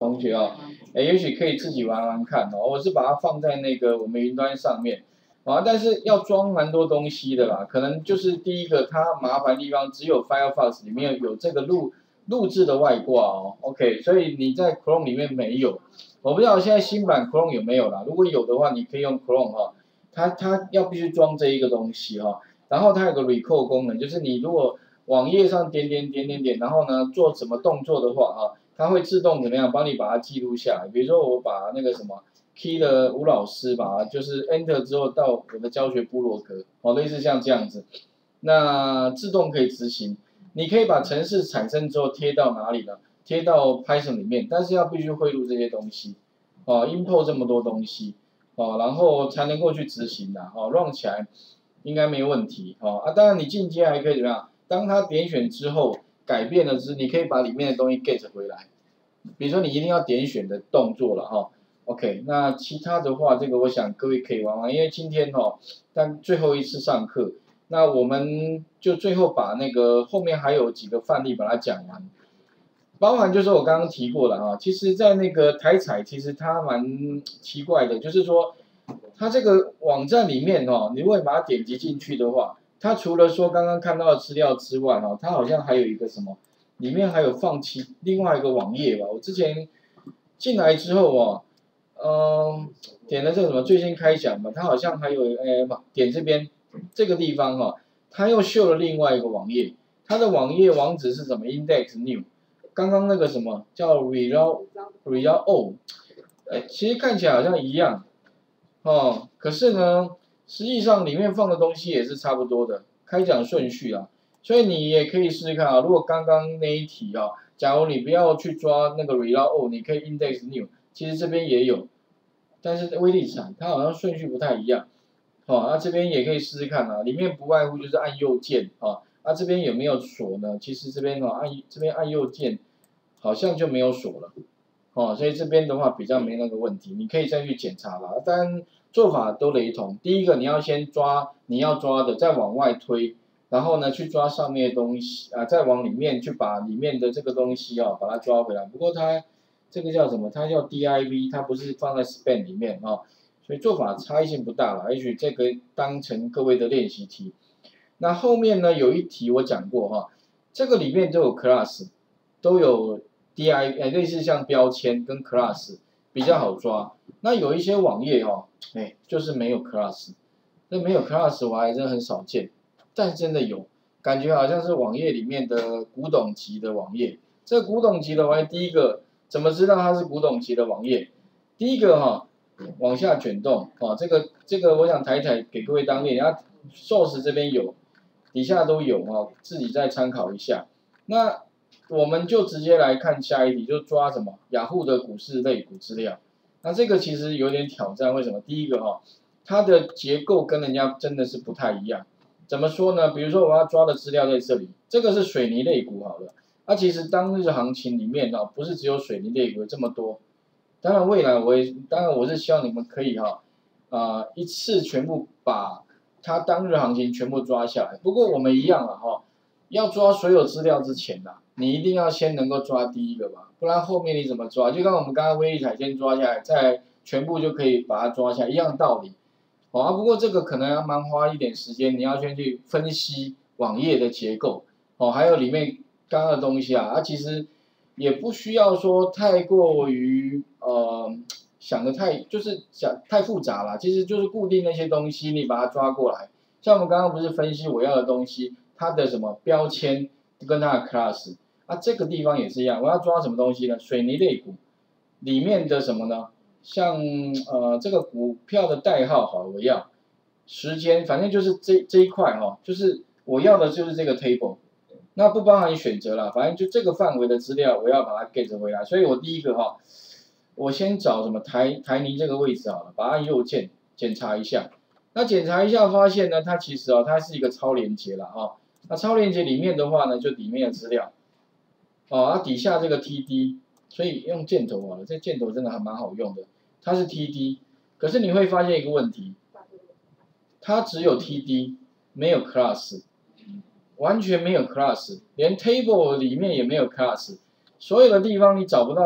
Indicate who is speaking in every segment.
Speaker 1: 同学哦，也许可以自己玩玩看哦。我是把它放在那个我们云端上面啊，但是要装蛮多东西的啦。可能就是第一个它麻烦的地方只有 Firefox 里面有这个录制的外挂哦。OK， 所以你在 Chrome 里面没有，我不知道现在新版 Chrome 有没有啦。如果有的话，你可以用 Chrome 哈，它要必须装这一个东西哈。然后它有个 Recall 功能，就是你如果网页上点，然后呢做什么动作的话哈。它会自动怎么样帮你把它记录下来？比如说我把那个什么 key 的吴老师吧，就是 enter 之后到我的教学部落格，哦，类似像这样子，那自动可以执行。你可以把程式产生之后贴到哪里呢？贴到 Python 里面，但是要必须汇入这些东西，哦 ，import 这么多东西，哦，然后才能够去执行的，哦 ，run 起来应该没问题，哦，啊，当然你进阶还可以怎么样？当它点选之后。改变了之，你可以把里面的东西 get 回来。比如说你一定要点选的动作了哈。OK， 那其他的话，这个我想各位可以玩玩，因为今天但最后一次上课，那我们就最后把那个后面还有几个范例把它讲完。包含就是我刚刚提过了哈，其实在那个台彩，其实它蛮奇怪的，就是说它这个网站里面你如果把它点击进去的话。它除了说刚刚看到的资料之外，它好像还有一个什么，里面还有放另外一个网页吧。我之前进来之后点了这个什么最新开讲嘛，它好像还有点这边这个地方它又秀了另外一个网页，它的网页网址是什么 ？index new， 刚刚那个什么叫 result all， 其实看起来好像一样可是呢。实际上里面放的东西也是差不多的，开讲顺序啊，所以你也可以试试看啊。如果刚刚那一题假如你不要去抓那个 result， 你可以 index new， 其实这边也有，但是威力彩它好像顺序不太一样，那这边也可以试试看啊。里面不外乎就是按右键那这边有没有锁呢？其实这边这边按右键好像就没有锁了，所以这边的话比较没那个问题，你可以再去检查啦。当然。做法都雷同。第一个，你要先抓你要抓的，再往外推，然后呢去抓上面的东西再往里面去把里面的这个东西把它抓回来。不过它这个叫什么？它叫 div， 它不是放在 span 里面所以做法差异性不大了。也许这个当成各位的练习题。那后面呢有一题我讲过这个里面都有 class， 都有 div， 类似像标签跟 class 比较好抓。那有一些网页就是没有 class， 那没有 class 我还真很少见，但是真的有，感觉好像是网页里面的古董级的网页。这个古董级的网页，第一个怎么知道它是古董级的网页？第一个往下卷动这个我想台给各位当练，然后 source 这边有，底下都有自己再参考一下。那我们就直接来看下一题，就抓什么雅虎的股市类股资料。那这个其实有点挑战，为什么？第一个它的结构跟人家真的是不太一样。怎么说呢？比如说我要抓的资料在这里，这个是水泥类股好了。其实当日行情里面不是只有水泥类股这么多。当然未来我是希望你们可以一次全部把它当日行情全部抓下来。不过我们一样要抓所有资料之前你一定要先能够抓第一个吧，不然后面你怎么抓？就跟我们刚刚威力彩先抓下来，再全部就可以把它抓下来，一样道理。不过这个可能要蛮花一点时间，你要先去分析网页的结构还有里面刚刚的东西其实也不需要说太过于想的太复杂了，其实就是固定那些东西，你把它抓过来。像我们刚刚不是分析我要的东西，它的什么标签跟它的 class。这个地方也是一样，我要抓什么东西呢？水泥类股里面的什么呢？像这个股票的代号好了，我要时间，反正就是这一块就是我要的就是这个 table， 那不包含选择啦，反正就这个范围的资料我要把它 get 回来。所以我第一个我先找什么台泥这个位置好了，把它按右键检查一下。那检查一下发现呢，它其实它是一个超连结啦那超连结里面的话呢，就里面的资料。底下这个 TD， 所以用箭头好了，这箭头真的还蛮好用的，它是 TD， 可是你会发现一个问题，它只有 TD， 没有 class， 完全没有 class， 连 table 里面也没有 class， 所有的地方你找不到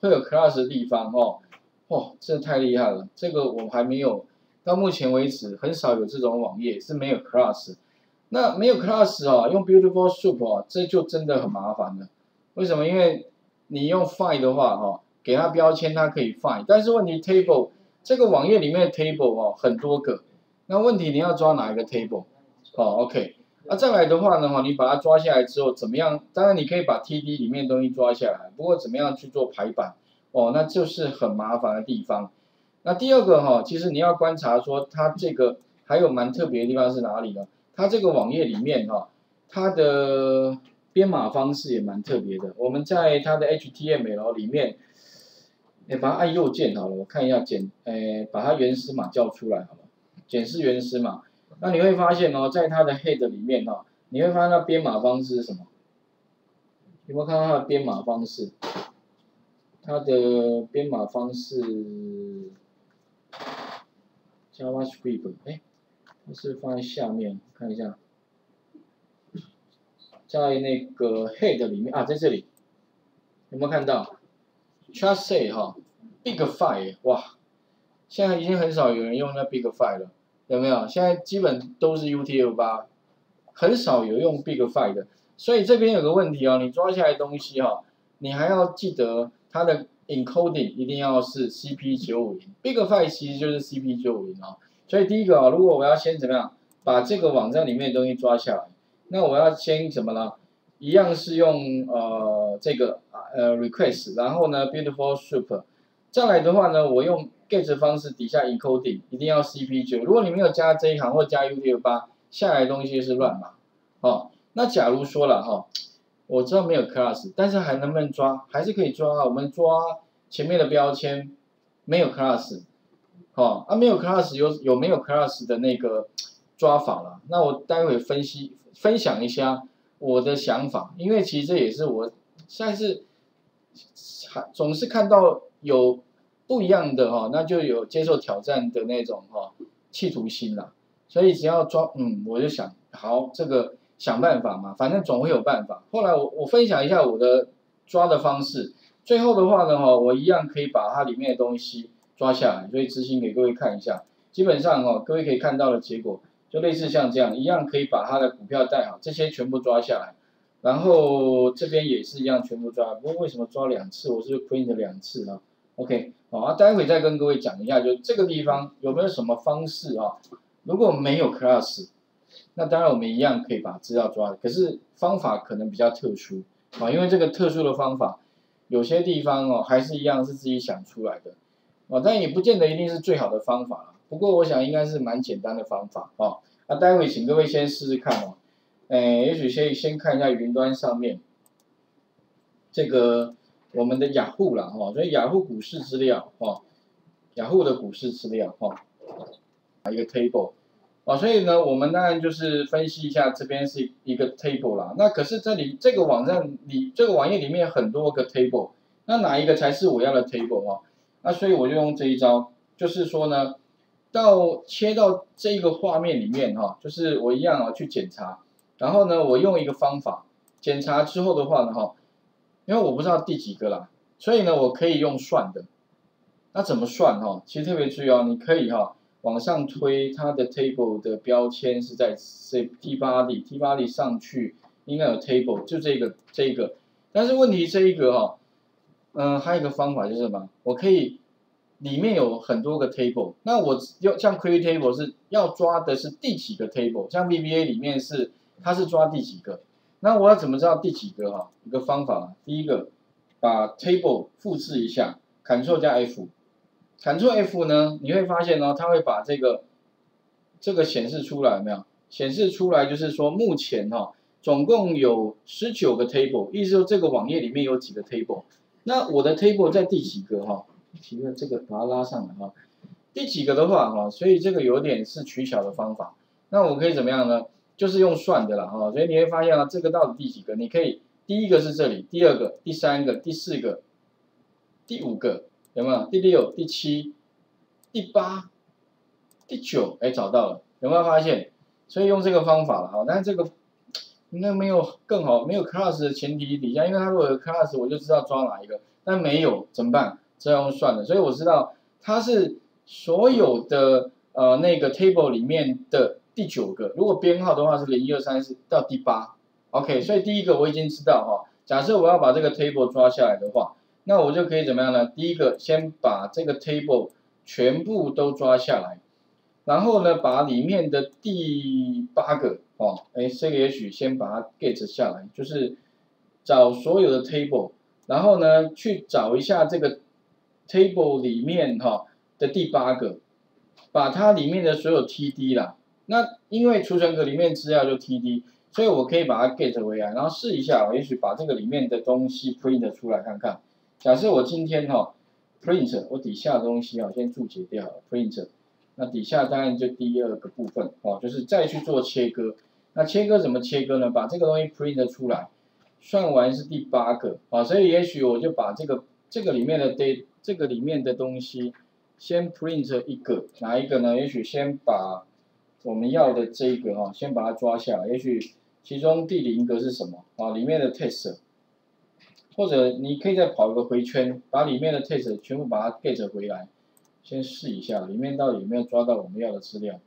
Speaker 1: 会有 class 的地方哦，哇，这太厉害了，这个我还没有，到目前为止很少有这种网页是没有 class。那没有 class 哦，用 Beautiful Soup 哦，这就真的很麻烦了。为什么？因为你用 find 的话哈，给它标签它可以 find， 但是问题 table 这个网页里面的 table 哦很多个，那问题你要抓哪一个 table？ 哦 ，OK。那再来的话呢，你把它抓下来之后怎么样？当然你可以把 TD 里面的东西抓下来，不过怎么样去做排版？哦，那就是很麻烦的地方。那第二个哈，其实你要观察说它这个还有蛮特别的地方是哪里呢？它这个网页里面哈，它的编码方式也蛮特别的。我们在它的 HTML 里面，把它按右键好了，我看一下把它原始码叫出来好了，检视原始码。那你会发现哦，在它的 head 里面哈，你会发现它编码方式是什么？有没有看到它的编码方式？它的编码方式 JavaScript， 它是放在下面，看一下，在那个 head 里面啊，在这里有没有看到 ？Chassis 哈 ，Big File 哇，现在已经很少有人用那 Big File 了，有没有？现在基本都是 UTF8，很少有用 Big File 的。所以这边有个问题哦，你抓下来的东西哈，你还要记得它的 encoding 一定要是 CP950，Big File 其实就是 CP950哦。所以第一个啊，如果我要先怎么样把这个网站里面的东西抓下来，那我要先怎么呢？一样是用这个request， 然后呢 beautiful soup， 再来的话呢，我用 get 方式底下 encoding 一定要 CP9。如果你没有加这一行或加 UTF8，下来的东西是乱码哦。那假如说了哈，我知道没有 class， 但是还能不能抓？还是可以抓啊。我们抓前面的标签没有 class。哦，没有 class 有没有 class 的那个抓法了？那我待会分享一下我的想法，因为其实这也是我现在是总是看到有不一样的哈，那就有接受挑战的那种企图心啦。所以只要抓，我就想好这个想办法嘛，反正总会有办法。后来我分享一下我的抓的方式，最后的话呢我一样可以把它里面的东西抓下来，所以执行给各位看一下。基本上各位可以看到的结果就类似像这样，一样可以把它的股票带好，这些全部抓下来。然后这边也是一样全部抓，不过为什么抓2次？我是 print 2次啊。OK， 好，待会再跟各位讲一下，就这个地方有没有什么方式啊？如果没有 class， 那当然我们一样可以把资料抓，可是方法可能比较特殊啊，因为这个特殊的方法，有些地方还是一样是自己想出来的。但也不见得一定是最好的方法，不过我想应该是蛮简单的方法哦。那待会请各位先试试看哦。也许先看一下云端上面这个我们的雅虎啦所以雅虎股市资料雅虎的股市资料一个 table 所以呢，我们当然就是分析一下这边是一个 table 啦。那可是这个网站里这个网页里面有很多个 table， 那哪一个才是我要的 table 那所以我就用这一招，就是说呢，切到这一个画面里面就是我一样去检查，然后呢，我用一个方法检查之后的话呢因为我不知道第几个啦，所以呢我可以用算的。那怎么算其实特别注意你可以往上推，它的 table 的标签是在T8里上去应该有 table， 就这个。但是问题这一个还有一个方法就是什么？我可以里面有很多个 table， 那我像 create table 是要抓的是第几个 table， 像 VBA 里面它是抓第几个？那我要怎么知道第几个一个方法，第一个把 table 复制一下 ，Ctrl 加 F。Ctrl F 呢，你会发现它会把这个显示出来，有没有？显示出来就是说目前总共有19个 table， 意思说这个网页里面有几个 table。那我的 table 在第几个这个把它拉上来第几个的话所以这个有点是取巧的方法。那我可以怎么样呢？就是用算的啦所以你会发现这个到底第几个？你可以第一个是这里，第二个、第3个、第4个、第5个。有没有？第6、第7、第8、第9，找到了，有没有发现？所以用这个方法了但是这个应该没有更好，没有 class 的前提底下，因为它如果有 class， 我就知道抓哪一个。 但没有怎么办？这样算了，所以我知道它是所有的那个 table 里面的第9个，如果编号的话是0、1、2、3、4到第8。OK， 所以第一个我已经知道哈。假设我要把这个 table 抓下来的话，那我就可以怎么样呢？第一个先把这个 table 全部都抓下来，然后呢，把里面的第8个这个也许先把它 get 下来，就是找所有的 table， 然后呢去找一下这个 table 里面的第8个，把它里面的所有 TD 啦。那因为储存格里面资料就 TD。所以我可以把它 get 回来，然后试一下，也许把这个里面的东西 print 出来看看。假设我今天print 我底下的东西先注解掉了 print， 那底下当然就第2个部分就是再去做切割。那切割怎么切割呢？把这个东西 print 出来，算完是第8个所以也许我就把这个里面的这个里面的东西先 print 一个，哪一个呢？也许先把我们要的这一个先把它抓下来，也许。其中第0个是什么里面的 test， 或者你可以再跑一个回圈，把里面的 test 全部把它 get 回来，先试一下里面到底有没有抓到我们要的资料。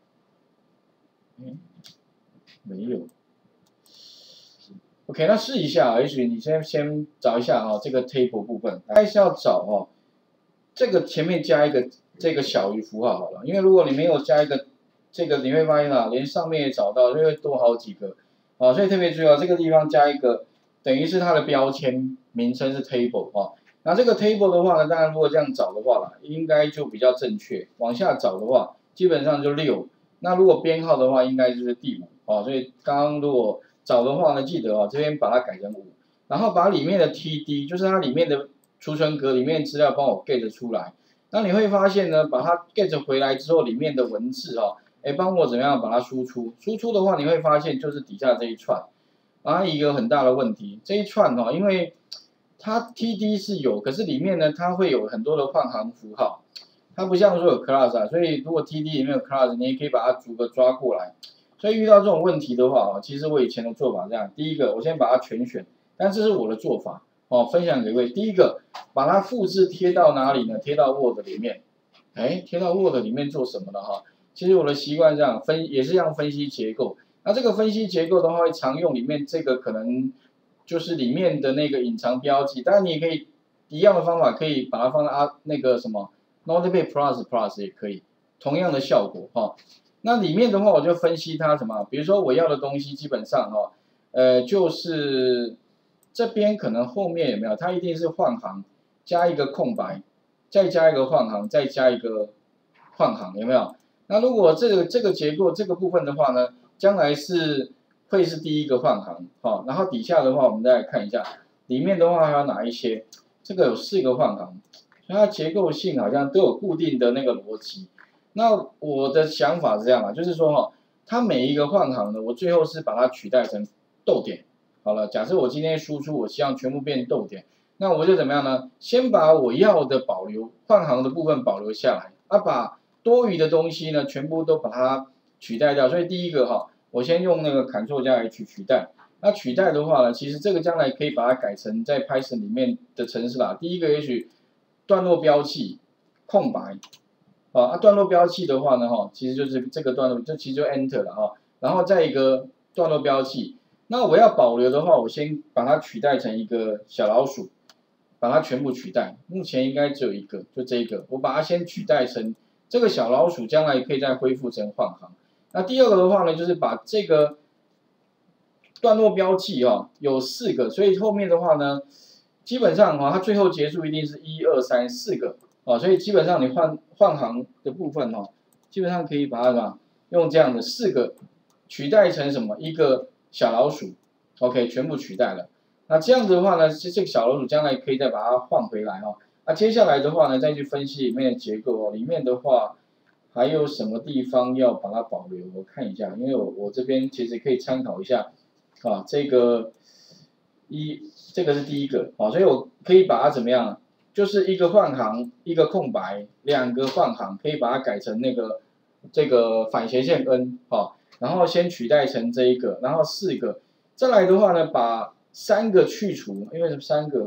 Speaker 1: 没有。OK， 那试一下也许你先找一下这个 table 部分，还是要找这个前面加一个这个小于符号好了，因为如果你没有加一个这个，你会发现连上面也找到，就会多好几个。所以特别注意这个地方加一个，等于是它的标签名称是 table 那这个 table 的话呢，当然如果这样找的话应该就比较正确。往下找的话，基本上就6。那如果编号的话，应该就是第5所以刚刚如果找的话呢，记得这边把它改成5，然后把里面的 TD， 就是它里面的储存格里面资料帮我 get 出来。那你会发现呢，把它 get 回来之后，里面的文字帮我怎么样把它输出？输出的话，你会发现就是底下这一串，一个很大的问题，这一串因为它 TD 是有，可是里面呢，它会有很多的换行符号，它不像说有 class 所以如果 TD 里面有 class， 你也可以把它逐个抓过来。所以遇到这种问题的话其实我以前的做法这样，第一个我先把它全选，但这是我的做法分享给各位。第一个，把它复制贴到哪里呢？贴到 Word 里面，贴到 Word 里面做什么呢？其实我的习惯这样也是这样分析结构。那这个分析结构的话，会常用里面这个可能就是里面的那个隐藏标记。当然你也可以一样的方法，可以把它放在那个什么 Notepad Plus 也可以，同样的效果那里面的话，我就分析它什么，比如说我要的东西基本上就是这边可能后面有没有？它一定是换行加一个空白，再加一个换行，再加一个换行，有没有？那如果这个结构这个部分的话呢，将来会是第1个换行然后底下的话，我们再来看一下，里面的话还有哪一些？这个有4个换行，所以它结构性好像都有固定的那个逻辑。那我的想法是这样就是说它每一个换行呢，我最后是把它取代成逗点。好了，假设我今天输出，我希望全部变逗点，那我就怎么样呢？先把我要的保留换行的部分保留下来，把多余的东西呢，全部都把它取代掉。所以第一个我先用那个 Ctrl 加 H 取代。那取代的话呢，其实这个将来可以把它改成在 Python 里面的程式啦。第一个也许段落标记空白，段落标记的话呢，其实就是这个段落，就其实就 Enter 了然后再一个段落标记。那我要保留的话，我先把它取代成一个小老鼠，把它全部取代。目前应该只有一个，就这一个，我把它先取代成这个小老鼠，将来可以再恢复成换行。那第2个的话呢，就是把这个段落标记有4个，所以后面的话呢，基本上它最后结束一定是1、2、3、4个所以基本上你换行的部分基本上可以把它用这样的4个取代成什么一个小老鼠 ，OK， 全部取代了。那这样子的话呢，这个小老鼠将来可以再把它换回来那接下来的话呢，再去分析里面的结构里面的话还有什么地方要把它保留？我看一下，因为我这边其实可以参考一下这个这个是第1个所以我可以把它怎么样？就是一个换行，一个空白，2个换行，可以把它改成这个反斜线 n 然后先取代成这一个，然后4个，再来的话呢，把3个去除，因为是3个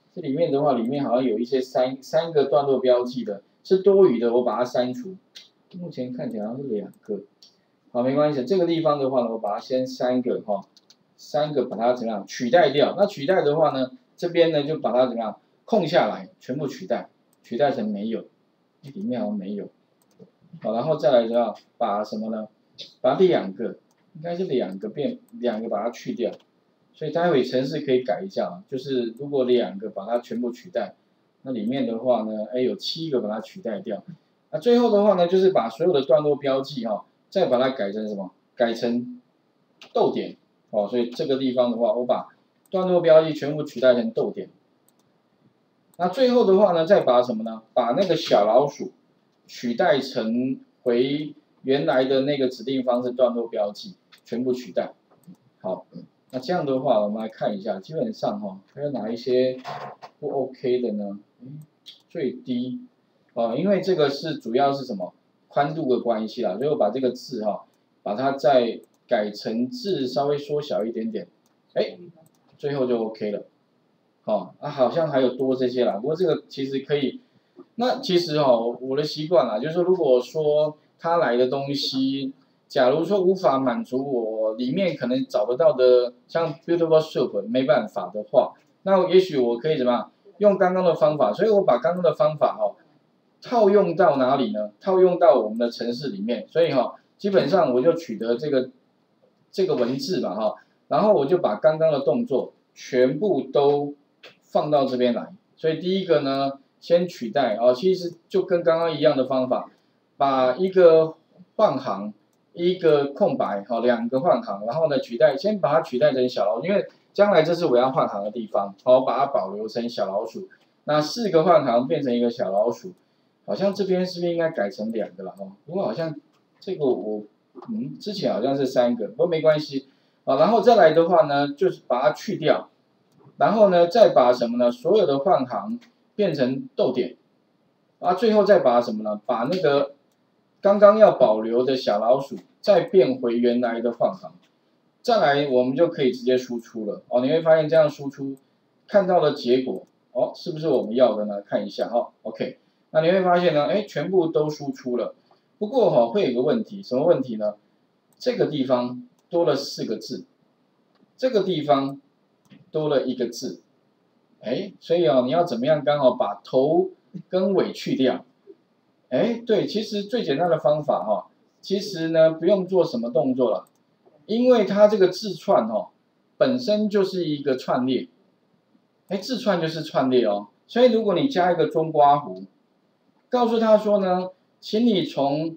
Speaker 1: 这里面的话，里面好像有一些三个段落标记的，是多余的，我把它删除。目前看起来好像是2个，好，没关系。这个地方的话呢，我把它先3个哈，3个把它怎么样取代掉？那取代的话呢，这边呢就把它怎么样空下来，全部取代成没有，里面好像没有。好，然后再来怎么样把什么呢？把2个，应该是2个变2个把它去掉。所以待会程式可以改一下啊，就是如果2个把它全部取代，那里面的话呢，有7个把它取代掉。那最后的话呢，就是把所有的段落标记哈，再把它改成什么？改成逗点哦。所以这个地方的话，我把段落标记全部取代成逗点。那最后的话呢，再把什么呢？把那个小老鼠取代成回原来的那个指定方式段落标记，全部取代。好。那这样的话，我们来看一下，基本上哈，还有哪一些不 OK 的呢？最低因为这个是主要是什么宽度的关系啦，所以我把这个字哈，把它再改成字稍微缩小一点点，最后就 OK 了。好像还有多这些啦，不过这个其实可以。那其实我的习惯啦，就是说如果说他来的东西。假如说无法满足我里面可能找得到的，像 Beautiful Soup 没办法的话，那也许我可以怎么样用刚刚的方法，所以我把刚刚的方法套用到哪里呢？套用到我们的程式里面，所以基本上我就取得这个文字嘛然后我就把刚刚的动作全部都放到这边来，所以第一个呢，先取代其实就跟刚刚一样的方法，把一个换行。一个空白2个换行，然后呢先把它取代成小老鼠，因为将来这是我要换行的地方，我把它保留成小老鼠。那4个换行变成一个小老鼠，好像这边是不是应该改成2个了不过好像这个我之前好像是3个，不过没关系然后再来的话呢，就是把它去掉，然后呢再把什么呢？所有的换行变成逗点，最后再把什么呢？把那个。刚刚要保留的小老鼠再变回原来的换行，再来我们就可以直接输出了你会发现这样输出看到的结果是不是我们要的呢？看一下OK， 那你会发现呢，全部都输出了。不过会有个问题，什么问题呢？这个地方多了4个字，这个地方多了1个字，所以你要怎么样刚好把头跟尾去掉？对，其实最简单的方法其实呢不用做什么动作了，因为它这个字串本身就是一个串列，字串就是串列所以如果你加一个中括弧，告诉他说呢，请你从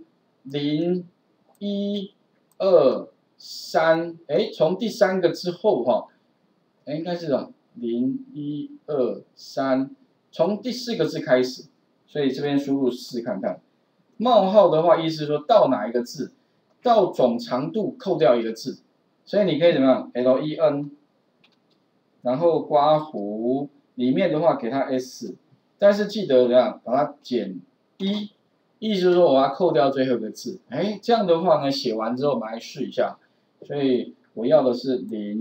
Speaker 1: 0、1、2、3，从第3个之后应该是0、1、2、3，从第4个字开始。所以这边输入4看看，冒号的话意思说到哪一个字，到总长度扣掉1个字，所以你可以怎么样 ？LEN， 然后刮弧里面的话给它 S， 但是记得怎样把它减1，意思是说我要扣掉最后一个字，这样的话呢写完之后我们来试一下，所以我要的是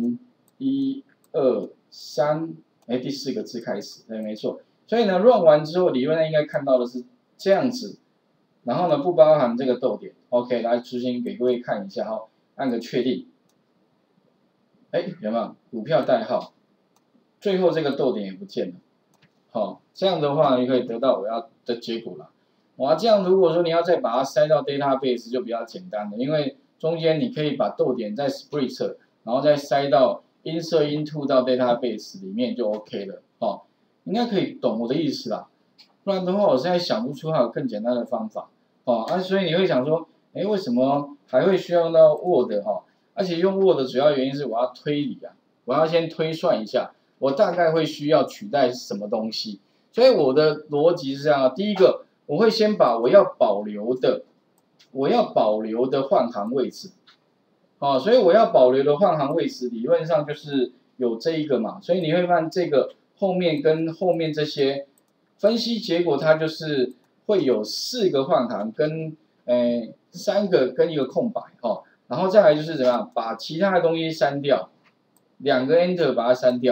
Speaker 1: 0、1、2、3，第4个字开始，对，没错。所以呢 ，run 完之后，理论上应该看到的是这样子，然后呢，不包含这个逗点。OK， 来执行给各位看一下按个确定。有没有股票代号？最后这个逗点也不见了。这样的话你可以得到我要的结果了。这样如果说你要再把它塞到 database 就比较简单了，因为中间你可以把逗点再 split， 然后再塞到 insert into 到 database 里面就 OK 了。应该可以懂我的意思啦，不然的话我现在想不出还有更简单的方法所以你会想说，为什么还会需要用到 Word 而且用 Word 主要原因是我要推理我要先推算一下，我大概会需要取代什么东西，所以我的逻辑是这样第一个，我会先把我要保留的换行位置，所以我要保留的换行位置理论上就是有这一个嘛，所以你会发现这个。后面跟后面这些分析结果，它就是会有4个换行跟3个跟1个空白然后再来就是怎么样把其他的东西删掉，2个 enter 把它删掉，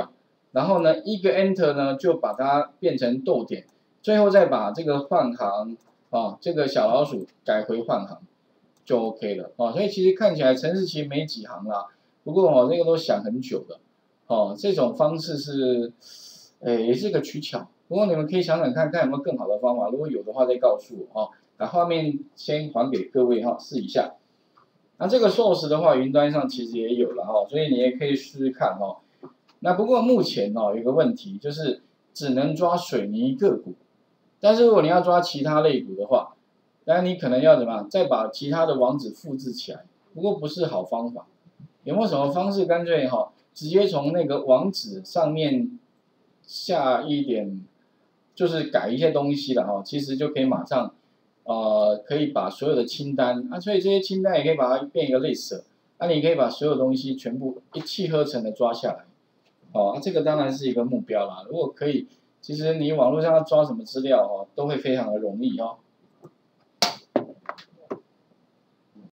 Speaker 1: 然后呢一个 Enter 呢就把它变成逗点，最后再把这个换行这个小老鼠改回换行就 OK 了所以其实看起来程式其实没几行啦，不过这个都想很久了这种方式是也是个取巧，不过你们可以想想看看有没有更好的方法，如果有的话再告诉我把画面先还给各位试一下。那这个 source 的话，云端上其实也有了所以你也可以试试看那不过目前有个问题，就是只能抓水泥个股，但是如果你要抓其他类股的话，当然你可能要怎么样，再把其他的网址复制起来，不过不是好方法。有没有什么方式干脆直接从那个网址上面下一点，就是改一些东西了其实就可以马上可以把所有的清单所以这些清单也可以把它变一个 list， 你可以把所有东西全部一气呵成的抓下来这个当然是一个目标啦。如果可以，其实你网络上要抓什么资料都会非常的容易